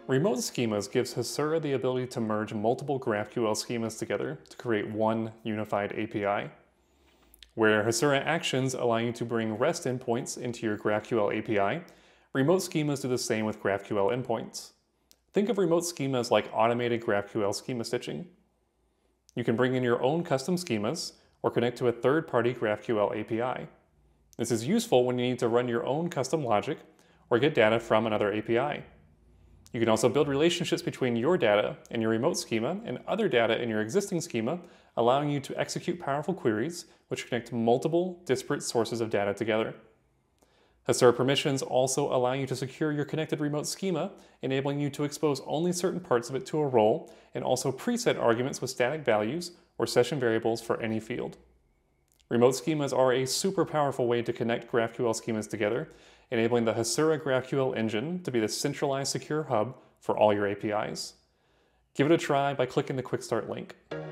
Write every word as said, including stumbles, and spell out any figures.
Remote schemas gives Hasura the ability to merge multiple GraphQL schemas together to create one unified A P I. Where Hasura actions allow you to bring REST endpoints into your GraphQL A P I, remote schemas do the same with GraphQL endpoints. Think of remote schemas like automated GraphQL schema stitching. You can bring in your own custom schemas or connect to a third-party GraphQL A P I. This is useful when you need to run your own custom logic or get data from another A P I. You can also build relationships between your data and your remote schema and other data in your existing schema, allowing you to execute powerful queries which connect multiple disparate sources of data together. Hasura permissions also allow you to secure your connected remote schema, enabling you to expose only certain parts of it to a role and also preset arguments with static values or session variables for any field. Remote schemas are a super powerful way to connect GraphQL schemas together, enabling the Hasura GraphQL engine to be the centralized secure hub for all your A P Is. Give it a try by clicking the Quick Start link.